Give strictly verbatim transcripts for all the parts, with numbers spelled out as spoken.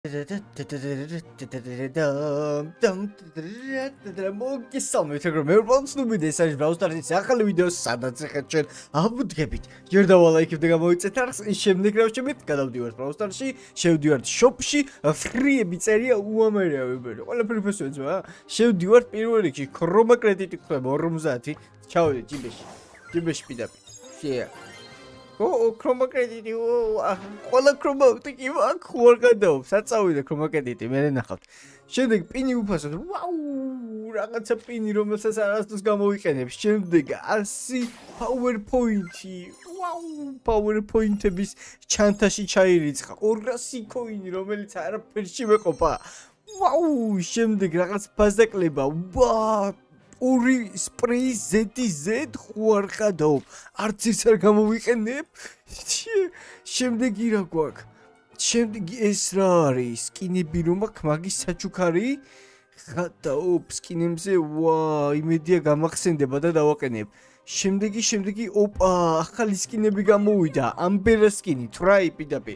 მოგესალმებით ეგრევე Ubralod Noobi და ეს არის Brawl Stars-ის ახალი ვიდეო, სადაც ახლა ჩვენ ავუდგებით. ჯერდავა ლაიქებ და გამოიწეთ არხს, ის შემდეგ რა ვშემით, გადავდივართ Brawl Stars-ში, შევდივართ shop-ში, ფრიები წერია უამრავი. ყველაფერი ფესვეცვა. შევდივართ პირველ რიგში, ქრომა კრედიტი ხდება ორმოცი. ჩავიდე ჯიბეში. ჯიბეში პირდაპირ. შეა ო ქრომა კრედიტი ყველა ქრომა ტიკი აქ ხوار გადაობს საწავიდე ქრომა კრედიტი მე ნახავთ შემდეგ პინი უფასოდ ვაუ რაღაცა პინი რომელსაც არასდროს გამოვიყენებ შემდეგ ასი PowerPoint-ი ვაუ PowerPoint-ების ჩანთაში ჩაირიცხა ორასი კოინი რომელიც არაფერში მეყოფა ვაუ შემდეგ რაღაც ბაზაკლება ვა ორი სპრეი ზეტი ზედ ხوار გადაობ არც ის არ გამოვიყენებ შემდეგი რა გვაქვს შემდეგი ეს რა არის სკინები რომ აქვს მაგის საჩუქარი გადაობ სკინებზე ვა იმედია გამახსენდება და დავაყენებ შემდეგი შემდეგი ოპა ახალი სკინები გამოვიდა ამბერა სკინი თრაი პირდაპირ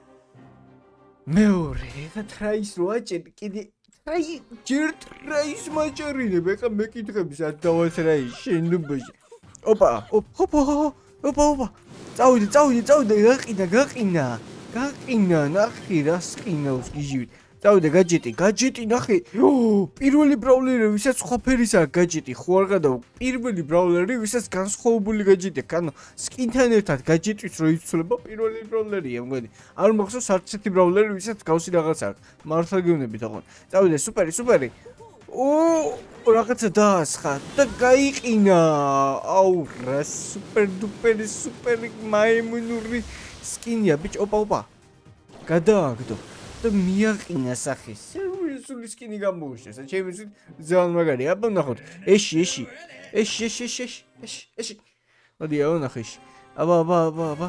მეორე ეხა თრაის რო აჭერ კიდე აი ჯერ თრაის მაჭერინებ ეხა მეკითხები სად დავათრაი შენობაში ოპა ოპა ოპა ოპა წავიდე წავიდე წავიდე გაყინა გაყინა გაყინა ნახე რა სკინავს გიჟივით წავიდე გაჯეტი გაჯეტი ნახე პირველი ბრაულერი ვისაც სხვა ფერის აქვს გაჯეტი ხო არ გადავა პირველი ბრაულერი ვისაც განსხვავებული გაჯეტი ანუ სკინთან ერთად გაჯეტვის რო იცვლება პირველი ბრაულერია მგონი არ მახსოვს არც ერთი ბრაულერი ვისაც გავსი რაღაც აქვს მართლა გეუბნებით ოღონდ წავიდე სუპერი სუპერი ო რაღაცა დაასხა და გაიყინა აუ რა სუპერ დუპერი სუპერი მაიმუნური სკინია ბიჭ ოპა ოპა გადააგდო და მიაყინა სახე სერიოზული სკინი გამოუშვა ჩემი ძალიან მაგარი აბა ნახოთ ეში ეში ეში ეში ეში ეში ეში მოდი აუ ნახეში აბა აბა აბა აბა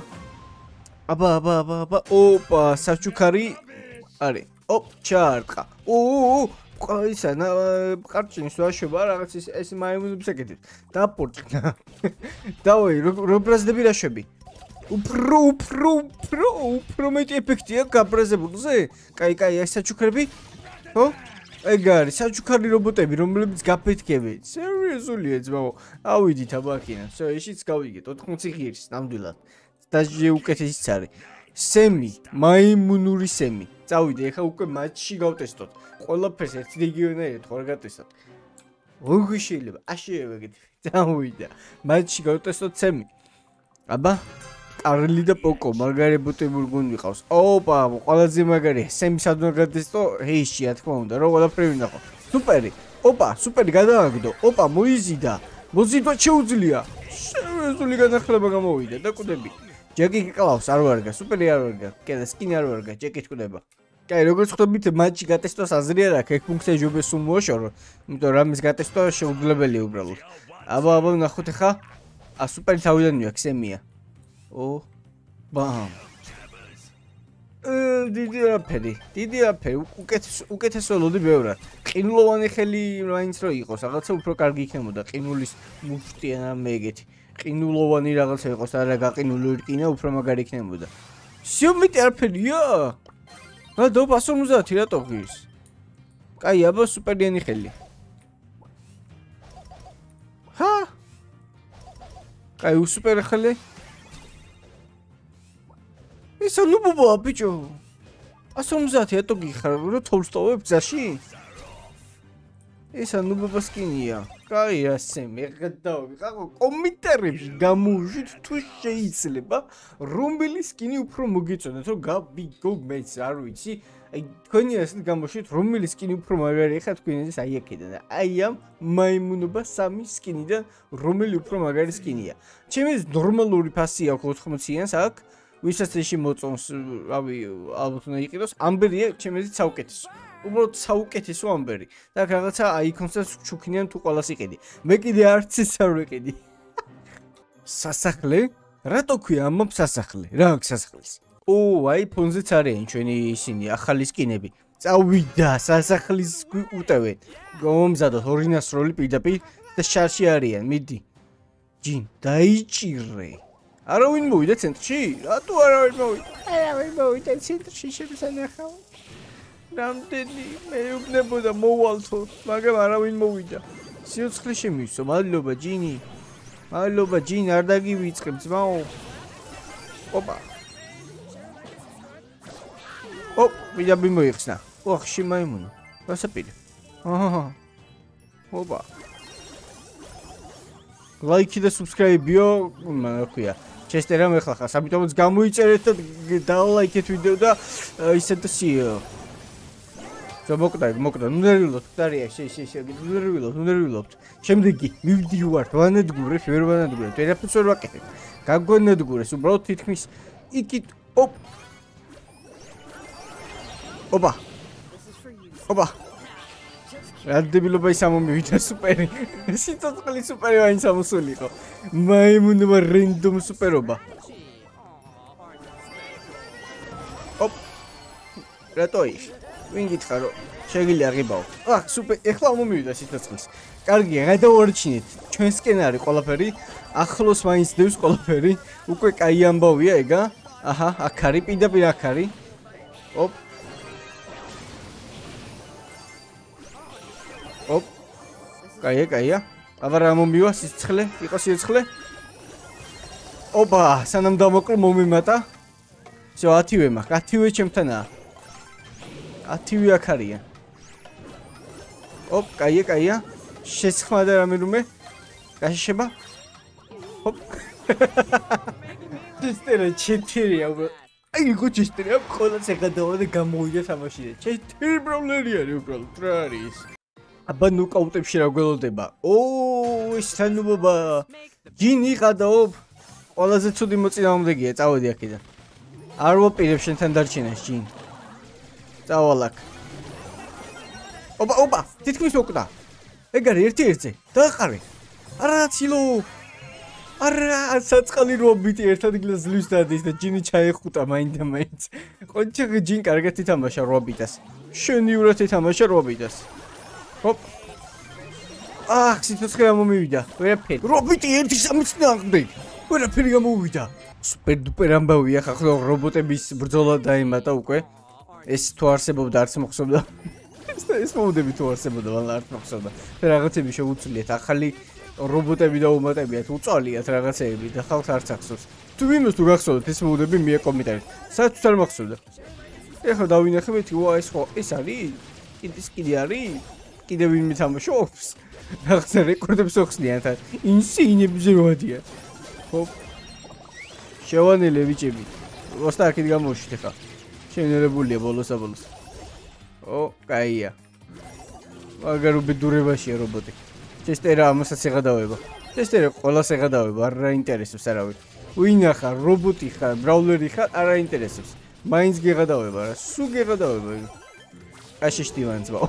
აბა აბა აბა აბა ოპა საჩუქარი არის ოპ ჩარტყა ო ყაისა კარჩინის ვაშვება რაღაც ის ეს მაიმუნებს ეკეთებს დაპორტკნა დავაი რო ბრაზდები რა შვები უფრო უფრო უფრო უფრო მეტი ეფექტია გაბრაზებულზე? კაი, კაი, ეს საჩუქრები? ხო? ეგ არის საჩუქარი რობოტები, რომლებიც გაფეთქებენ. სერიოზულია ძმაო. ავიდით აბაკინა. всё, ეშიც გავიგეთ ოთხმოცი ღირს ნამდვილად. დაჟე უკეთესიც არის. სემი, მაიმუნური სემი. წავიდე, ეხა უკვე მატჩში გავტესტოთ. ყველაფერს ერთი რეგიონერით ხარ გატესტოთ. როგორ შეიძლება? აშევა გეთი. წავიდა. მატჩში გავტესტოთ სემი. აბა კარლი და პოკო მაგარი ბუტები გუნ ვიყავს. ოპა, ყველაზე მაგარი. სემი სადღა გადესტო, ჰეიში, რა თქმა უნდა, რა ყველაფერი ვნახო. სუპერი. ოპა, სუპერი გადააგდო. ოპა, მოიზიდა. მოზიდვა შეუძლია. სერიოზული განახლება გამოვიდა და კვდები. ჯეკი გიყავს, არ ვარგა, სუპერი არ ვარგა. კიდე სკინი არ ვარგა, ჯეკი კვდება. კაი, როგორც ხვდებით, მატჩი გატესტოს აზრი არ აქვს, ეგ ფუნქცია ჯობეს სულ მოაშორო. იმიტომ რამის გატესტო შეუძლებელია უბრალოდ. აბა, აბა, ნახოთ ახლა. ა სუპერი თავიდან მიაქვს სემია. ო ბამ ე დიდი აფერი დიდი აფერი უკეთეს უკეთესო ლოდი ბევრად ყინულოვანი ხელი მაინც რო იყოს რაღაცა უფრო კარგი იქნებოდა ყინულის მუშტიან ამ ეგეთი ყინულოვანი რაღაცა იყოს არა გაყინული რკინა უფრო მაგარი იქნებოდა სიომიტი არაფერია რა დო ოცდაოთხი რატო ღირს კაი აბა სუპერიანი ხელი ჰა კაი სუპერ ხელი ეს ნუბობა ბიჭო ოცდაოთხი ატო გიხარ რო თოლსტოვებ გზაში ეს ნუბობა სკინია კაი ასე მე გადავი ყავ კომენტარებში გამოვიშვით თუ შეიძლება რომელი სკინი უფრო მოგეწონათ რომ გავიგო მეც არ ვიცი აი თქვენი ასე გამოშვით რომელი სკინი უფრო მაგარი ხარ თქვენ ეს აი აქედან აი ამ მაიმუნობა სამი სკინიდან რომელი უფრო მაგარი სკინია ჩემი ნორმალური ფასი აქვს ოთხმოციანს აქვს ვისაც ეში მოწონს, რავი, ალბათ უნდა იყიდოს, ამბერია ჩემეზით საუკეთესო. უბრალოდ საუკეთესო ამბერი. და რაღაცა აიკონსაც ჩუქნიან თუ ყველას იყიდი. მე კიდე არც ის არ ვიყიდი. სასახლე? რატო ქვია ამ სასახლე? რა აქვს სასახლეს? ო, აიფონზეც არიან ჩვენი ისინი ახალი სკინები. წავიდა სასახლის უტევენ. გამომზადოთ ორი ნასროლი პირდაპირ და შარში არიან, მიდი. ჯინ, დაიჭირე. არავინ მოვიდა ცენტრში? რატო არავინ მოვიდა? არავინ მოვიდა ცენტრში შემსანახავ. რამდენი მე უბნებოდა მოვალთო, მაგრამ არავინ მოვიდა. სიოცხლე შემივსო, მადლობა ჯინი. მადლობა ჯინ, არ დაგივიწყებ ძმაო. ოპა. ოპ, ვიდა მიმოიხსნა. ოხ, შემაიმუნო. რასაპირე. აჰა. ოპა. ლაიქი და subscribe-იო, რა ქვია. ჩესტერამ ეხლა ხარ, ამიტომაც გამოიწერეთ და დალაიქეთ ვიდეო და ისე და სიო. ზო მოკდა, მოკდა, ნერვილობთ, დარია, შე, შე, შე, ნერვილობთ, ნერვილობთ. შემდეგი, მივდივართ, ვანადგურებ, ვერ ვანადგურებ, ვერაფერს ვერ ვაკეთებ. გაგვენადგურეს, უბრალოდ თითქმის იქით, ოპ. ოპა. ოპა. რადდებილობა ის ამომივიდა სუპერი. სიცოცხლე სუპერი ვაინც ამოსულიყო. მაიმუნობა რენდომ სუპერობა. ოპ. რატო ის? ვინ გითხრა რომ შეგიძლია ღიბაო. აჰ, სუპერ, ეხლა მომივიდა სიცოცხლის. კარგია, გადავარჩინეთ. ჩვენსკენ არის ყველაფერი. ახლოს მაინც დევს ყველაფერი. უკვე კაი ამბავია ეგა. აჰა, აქ არის, პირდაპირ აქ არის. ოპ. ოპ. კაია, კაია. აბა რა მომივა სიცოცხლე? იყო სიცოცხლე? ოპა, სანამ დამოკლ მომიმატა. всё, ათივე მაქვს. ათივე ჩემთანაა. ათივე აქ არიან. ოპ, კაია, კაია. შესხმა და რამე რუმე. გაშიშება. ოპ. ჩესტერა ჩეთერია უბრალოდ. აი, გო ჩესტერა ყველას ეხადავა და გამოვიდა თამაშიდან. ჩეთერი ბროლერი არის უბრალოდ. რა არის? აბა ნოკაუტებში რა გველოდება? ოო, ის თანუბობა. ჯინი ყადაობ. ყველაზე ცუდი მოწინააღმდეგეა, წავედი აქედან. არ ვაპირებ შენთან დარჩენას, ჯინ. წავალ აქ. ოპა, ოპა, თითქმის მოკდა. ეგ არის ერთი ერთზე. დააყარე. არა, ცილო. არა, საწყალი რობიტი ერთად გლაზლის დადის და ჯინი ჩაეხუტა მაინდა მაინც. ყოჩი ჯინ კარგად ითამაშა რობიტას. შენიურად ითამაშა რობიტას. ოპ. აх, სიცოცხლე მომივიდა. ვერაფერი. რობიტი ერთი სამი წინააღმდეგ. ვერაფერი გამოვიდა. სუპერ დუპერ ამბავია ხახლა რობოტების ბრძოლა დაემატა უკვე. ეს თუ არსებობდა არც მოხსოვდა. ეს მოდები თუ არსებობდა, მაგრამ არც მოხსოვდა. რაღაცები შეუცვლიათ, ახალი რობოტები და უმატებიათ, უწოლიათ რაღაცეები და ხალხს არც ახსოვს. თუ ვინმეს თუ გახსოვდათ ეს მოდები მიე კომენტარით. საერთოდ არ მოხსოვდა. ეხლა დავინახებთ, ვა ეს ხო ეს არის? კიდეს კიდე არის? კიდე ვინმე თამაშობს? რაღაცა რეკორდებს ოხსნიან თან. ინსინებზე ვადიან. ხო. შევანელე ბიჭები. როსტა აქეთ გამოვშით ხა. შენერებულია ბოლოს-აბოლოს. ო, კაია. მაგარ უბედურებაშია რობოტი. ჩესტერა ამასაც ეღადავება. ჩესტერა ყველას ეღადავება, არ აინტერესებს არავინ. ვინ ახარ, რობოტი ხარ, ბრაულერი ხარ, არ აინტერესებს. მაინც გეღადავება რა, სულ გეღადავება. აშიშტივან ძმაო.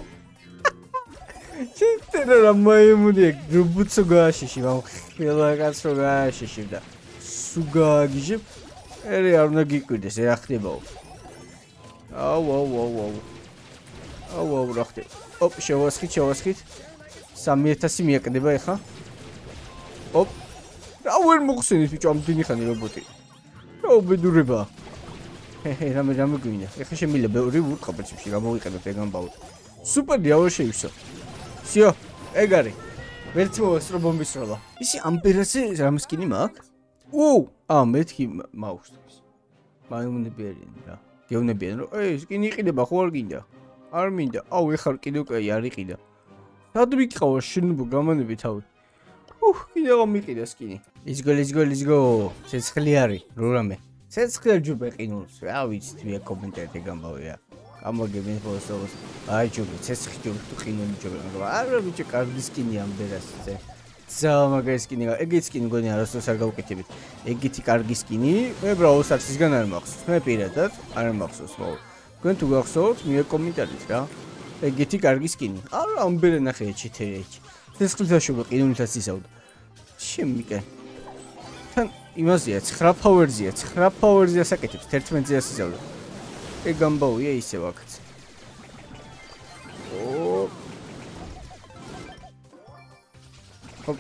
ჩესტერა რა მაიმუნია, რობოტს გააშიში, მაგრამ ხელა კაცო გააშიში და სულ გააგიჟებ. ერი არ უნდა გიკვირდეს, რა ხდებაო. აუ, აუ, აუ, აუ. აუ, აუ, რა ხდება? ოპ, შევასხით, შევასხით. სამი ათასი მიაკდება ეხა. ოპ. რა ვერ მოხსენით ბიჭო ამდენი ხანი რობოტი. რა უბედურება. ჰე, რამე რამე გვინდა. ეხა შემიძლია ბევრი ვურთხა პრინციპში გამოვიყენოთ ეგ ამბავი. სუპერი აუ შეივსო. სიო, ეგ არის. ვერც მოვასწრო ბომბისროლა. ისი ამპერაზე რამ სკინი მაქვს? ოუ, აა მეთქი მაუხსნებს. მაიმუნები არიან რა. გეუნებიან რომ ე სკინი იყიდება ხო არ გინდა? არ მინდა. აუ ეხლა კიდევ კაი არ იყიდა. რად მიყავა შენობა გამანები თავი. უჰ, კიდევ გამიყიდა სკინი. Let's go, let's go, let's go. ცეცხლი არის, რო რამე. ცეცხლი ჯუბე ყინულს. რა ვიცით, მე კომენტარი გამბავია. გამოგებინეთ ბოლოს. აი ჯუბე, ცეცხლი ჯუბე თუ ყინული ჯუბე. არა ბიჭო, კარგი სკინი ამ ბერასზე. ზავა მაგარი სკინი. ეგეთი სკინი გონი არასდროს არ გავუკეთებით. ეგეთი კარგი სკინი, მე Brawl Stars-ისგან არ მახსოვს. მე პირადად არ მახსოვს, ხო. თქვენ თუ გახსოვთ, მე კომენტარით რა. ეგეთი კარგი სკინი. არა, ამ ბერე ნახე ჩეთერი ეჩ. ცეცხლითაშობა ყინულითაც ისავდა. შემიკე. თან იმაზეა, ცხრა ფავერზია, ცხრა ფავერზია საკეთებს, თერთმეტზე ასიზავდა. ეგ ამბავია ისევ აქაც. ო. ჰოპ.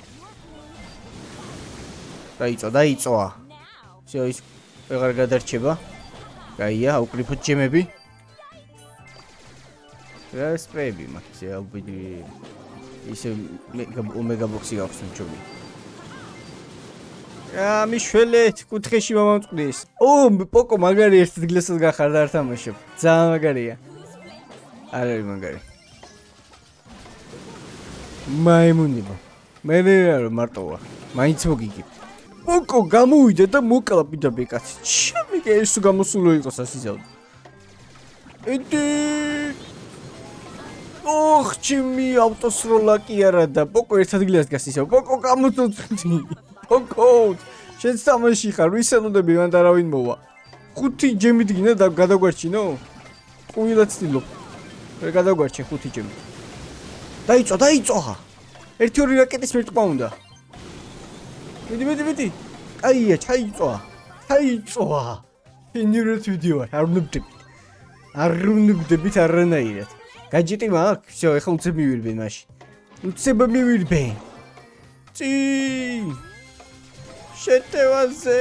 დაიწვა, დაიწვა. всё, ის ვეღარ გადარჩება. კაია, აუკრიფოთ ჯემები. რა სპრეები მაქვს ალბიდი ისე ომეგა ბოქსი აქვს ჩემი აა მიშველეთ კუთხეში მომწყდის ო პოკო მაგარი ერთ დილესაც გახარ და არ თამაშობ ძალიან მაგარია არ არის მაგარი მაიმუნიბო მე რა მარტოა მაინც მოგიგებ პოკო გამოვიდა და მოკლა პიდაბი კაცი ჩემი ეს გამოსულო იყოს ასიზავდა ედი ოხ ჩემი ავტოსროლა კი არა და პოკო ერთ ადგილას დგას ისე პოკო გამოწოწდი პოკო შენ თამაში ხარ ვისელოდები მან და რავინ მოვა ხუთი ჯემი დგინა და გადაგვარჩინო ყვილად ცდილობ ვერ გადაგვარჩენ ხუთი ჯემი დაიწვა დაიწვა ერთი ორი რაკეტის მერტყვა უნდა მიდი მიდი მიდი აია ჩაიწვა ჩაიწვა ინერეთ ვიდეო არ ვნებდები არ ვნებდებით არანაირად გაჯეტი მაქვს всё ეხლა უცებ მივირბენ მაშინ უცებ მივირბენ წი შეტევაზე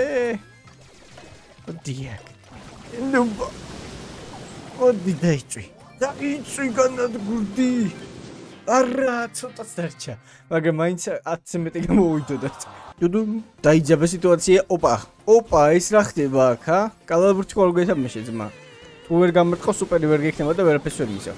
დიაკ ნუ ოდი დაიწვი დაიწვი განადგურდი არა ცოტა დარჩა მაგრამ მაინც ათზე მეტი გამოვიდოდა დუდუ დაიძაბა სიტუაცია ოპა ოპა ეს რა ხდება აქ ა კალაბურჩი ყოველ გეთამაშე ძმა თუ ვერ გამარტყო სუპერი ვერ გექნება და ვერაფერს ვერ მისავ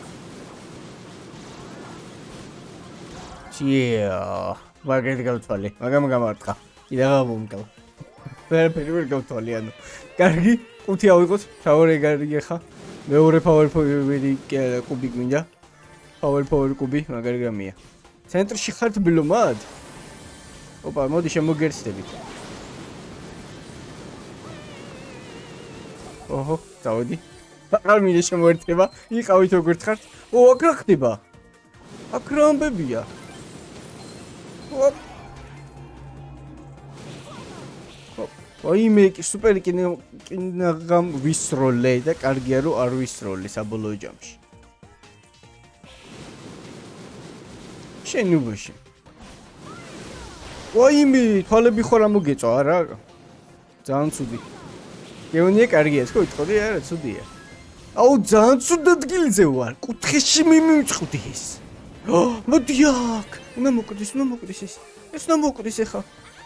ჩია მაგეთ გავთვალე მაგამ გამარტყა კიდე გამომკლა ვერაფერი ვერ გავთვალე ანუ კარგი ყუთი ავიღოთ თავი კარგი ხა მეორე power power-ი კუბი გვინდა power power კუბი მაგარი გამია ცენტრში ხართ ბლომად ოპა მოდი შემოგერცდებით ოჰო დავიდი არ მინდა შემოერთება იყავით როგორ ხართ ო აქ რა ხდება აქ რა ამბებია ой მე კი სუპერი კინაღამ ვისროლე და კარგია რომ არ ვისროლე საბოლოო ჯამში შენუბაში ой მე თვალები ხარ ამოგეწვა არა ძალიან ცუდი გეონია კარგია თქო იტყოდი არა ცუდია აუ ძალიან ცუდ ადგილზე ვარ კუთხეში მიმივწყვდი ეს მოდი აქ უნდა მოკვდეს უნდა მოკვდეს ეს ეს უნდა მოკვდეს ახლა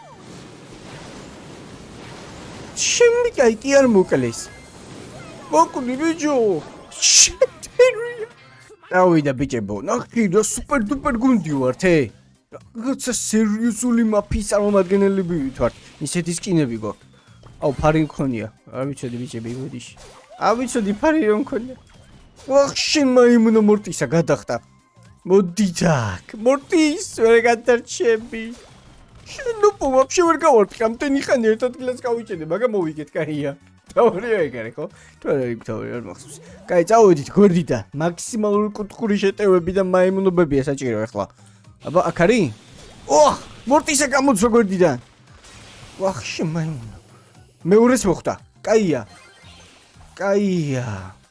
ჩემი კაი კი არ მოკლეს მოკვდი ბიჭო შეტერია დავიდა ბიჭებო ნახე რა სუპერ დუპერ გუნდი ვართ ე რაღაცა სერიოზული მაფიის წარმომადგენლები ვართ ისეთი სკინები გვაქვს აუ ფარი მქონია არ ვიცოდი ბიჭები გოდიში არ ვიცოდი ფარი რომ მქონია ვახ შენ მაიმუნო მორტისა გადახტა მოდი თაკ მორტის ვერ გადარჩები შენ ნუ ვაფშე ვერ გავარდყი ამდენი ხანი ერთ ადგილას გავიჭედე მაგრამ მოვიგეთ კაია თავი ეგარი ხო თუ არა იქ თავი არ მახსოვს კაი წავედით გვერდიდან მაქსიმალური კუთხური შეტევები და მაიმუნობებია საჭირო ახლა აბა აქ არის ოჰ მორტისა გამოძრო გვერდიდან ვახ შენ მაიმუნო მეორეს მოხდა კაია კაია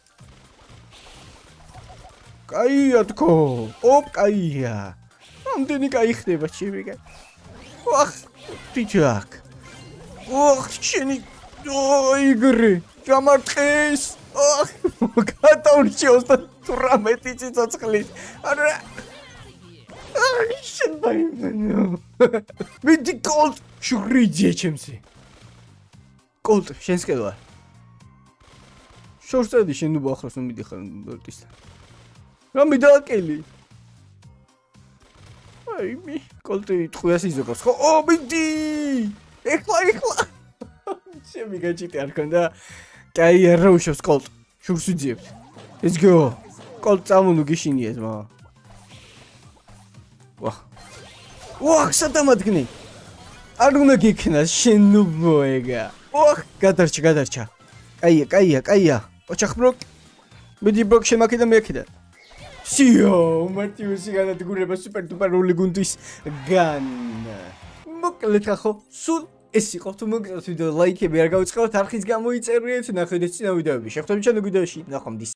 კაია თქო ოპ კაია ამდენი კაი ხდება ჩემი კაი ვახ ტიჩაკ ოხ შენი ოიგრი გამარტყეს ოხ გადაურჩი ოცდაოთხი ციცოცხლი არა აი შენ მაიმუნო მიდი კოლტ შურიძე ჩემსი კოლტ შენსკელა შორსადი შენ ნუ ბახროს ნუ მიდიხარ ბორტისთან რა მიდაკელი აი მე კოლტი ტყვიას იზოგავს ხო ო მიდი ეხლა ეხლა ჩემი გაჭიტი არ ქონდა კაი არა უშავს კოლტ შურს ვიძიებთ let's go კოლტ წამონუ გიშინია ძმა ვა ვა სადამადგნი არ უნდა გიქნა შენ ნუ მოეგა ოხ გადარჩა გადარჩა კაია კაია კაია ოჩახბროკ მიდი ბოკ შემაკიდა მეაქიდა სიო მარტიუსი გადადგურება სუპერ დუპერ როლი გუნდის განა მოკლედ ხო სულ ეს იყო თუ მოგწონთ ვიდეო ლაიქები არ გავიწყოთ არხის გამოიწერეთ ნახვიდეთ წინა ვიდეოები შეხვდებით ჩანო ვიდეოში ნახვამდის